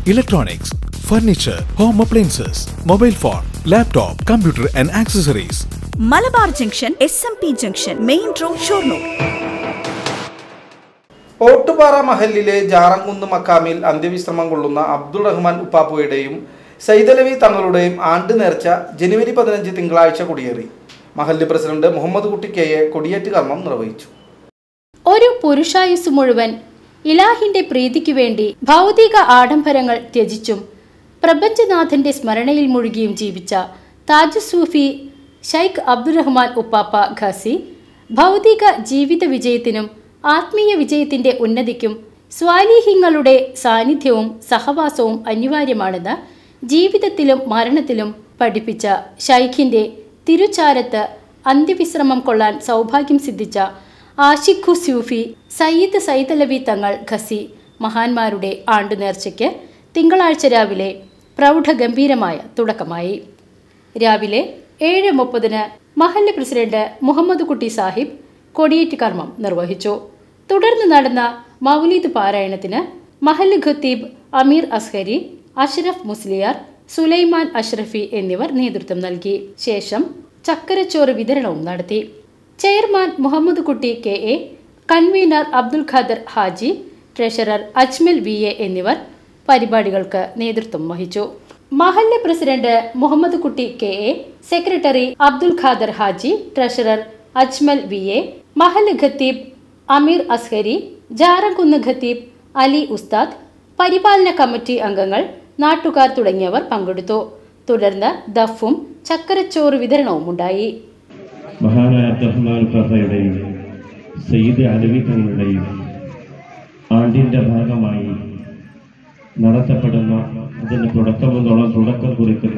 electronics, furniture, home appliances, mobile phone, laptop, computer and accessories. Malabar Junction, SMP Junction, Main Road, Shornur. Ottupara മഹല്ലിലെ ജാറംകുന്ന് മക്കാമിൽ അന്ത്യവിശ്രമം കൊള്ളുന്ന അബ്ദുൾ റഹ്മാൻ ഉപ്പാപ്പയുടെയും സൈദലവി തങ്ങളുടെയും ആണ്ട് നേർച്ച ജനുവരി 15 തിങ്കളാഴ്ച കൊടിയേറി. മഹല്ല് പ്രസിഡന്റ് മുഹമ്മദ് കുട്ടി കെ.എ. കൊടിയേറ്റ് കർമ്മം നിർവഹിച്ചു. ഒരു പുരുഷായുസ് മുഴുവൻ ഇലാഹിന്റെ പ്രീതിക്കു വേണ്ടി ഭൗതിക ആഡംബരങ്ങൾ ത്യജിച്ചും പ്രപഞ്ചനാഥന്റെ സ്മരണയിൽ മുഴുകിയും ജീവിച്ച താജ് സൂഫി ഷൈഖ് അബ്ദുറഹ്മാൻ ഉപ്പാപ്പ ഖാസി ഭൗതിക ജീവിത വിജയത്തിനും ആത്മീയ വിജയത്തിന്റെ ഉന്നതിക്കും സ്വാലിഹീങ്ങളുടെ സാന്നിധ്യവും സഹവാസവും അനിവാര്യമാണെന്ന് ജീവിതത്തിലും മരണത്തിലും പഠിപ്പിച്ച ഷൈഖിന്റെ തിരുച്ചാരത്ത് അന്ത്യവിശ്രമം കൊള്ളാൻ സൗഭാഗ്യം സിദ്ധിച്ച ആഷിഖു സൂഫി സയ്യിദ് സൈദലവി തങ്ങൾ ഖസി മഹാന്മാരുടെ ആണ്ടുനേർച്ചയ്ക്ക് തിങ്കളാഴ്ച രാവിലെ പ്രൗഢഗംഭീരമായ തുടക്കമായി. രാവിലെ 7:30 മഹല്ല് പ്രസിഡന്റ് മുഹമ്മദ് കുട്ടി സാഹിബ് കൊടിയേറ്റ് കർമ്മം നിർവഹിച്ചു. തുടർന്ന് നടന്ന മൗലീദ് പാരായണത്തിന് മഹല്ല് ഖത്തീബ് അമീർ അസ്ഹരി, അഷ്റഫ് മുസ്ലിയാർ, സുലൈമാൻ അഷ്റഫി എന്നിവർ നേതൃത്വം നൽകി. ശേഷം ചക്കരച്ചോറ് വിതരണവും നടത്തി. Chairman Muhammad Kutty K A., convener Abdul Khader Haji, treasurer Ajmal V A. എന്നിവർ പരിപാടികൾക്ക് നേതൃത്വം വഹിച്ചു. മഹല്ല് president Muhammad Kutty K A., secretary Abdul Khader Haji, treasurer Ajmal V A., മഹല്ല് ഖത്തീബ് അമീർ അസ്ഹരി, ജാറംകുന്ന് ഖത്തീബ് അലി ഉസ്താദ്, പരിപാലന കമ്മിറ്റി അംഗങ്ങൾ, നാട്ടുകാർ തുടങ്ങിയവർ പങ്കെടുത്തു. തുടർന്ന് ദഫും ചക്കരച്ചോറ് വിതരണവും ഉണ്ടായി. മഹാനായ അബ്ദുറഹ്മാൻ ഉപ്പാപ്പയുടെയും സയ്യിദ് അലവി തങ്ങളുടെയും ആണ്ടിന്റെ ഭാഗമായി നടത്തപ്പെടുന്ന അതിന് തുടക്കം കുറിക്കുന്ന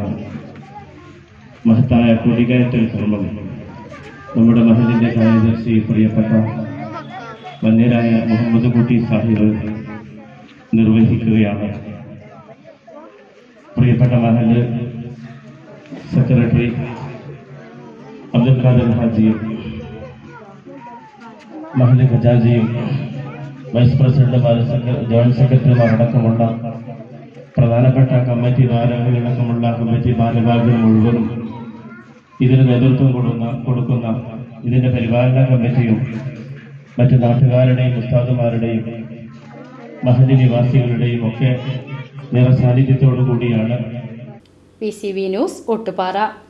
മഹത്തായ കൊടികയറ്റൽ കർമ്മം നമ്മുടെ മഹലിന്റെ കാര്യദർശി പ്രിയപ്പെട്ട മന്യരായ മുഹമ്മദ് കുട്ടി സാഹിബ് നിർവഹിക്കുകയാണ്. പ്രിയപ്പെട്ട മഹല് സെക്രട്ടറി അബ്ദുൽ ഖാദർ ഹാജിയും മഹല്ല് ഖജാജിയും വൈസ് പ്രസിഡന്റുമാർ, ജോയിന്റ് സെക്രട്ടറിമാർ അടക്കമുള്ള പ്രധാനപ്പെട്ട കമ്മിറ്റി ഭാരവാഹികളടക്കമുള്ള കമ്മിറ്റി ഭാരവാഹികൾ മുഴുവനും ഇതിന് നേതൃത്വം കൊടുക്കുന്ന ഇതിന്റെ പരിപാലന കമ്മിറ്റിയും മറ്റു നാട്ടുകാരുടെയും ഉസ്താദുമാരുടെയും മഹല്ല് നിവാസികളുടെയും ഒക്കെ നിറസാന്നിധ്യത്തോടു കൂടിയാണ്. PCV news, Ottupara.